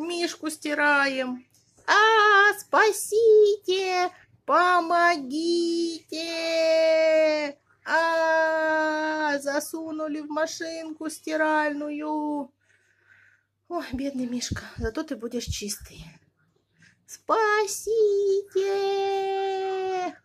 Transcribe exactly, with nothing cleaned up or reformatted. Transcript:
Мишку стираем. А, спасите, помогите. А, засунули в машинку стиральную. Ой, бедный Мишка, зато ты будешь чистый. Спасите.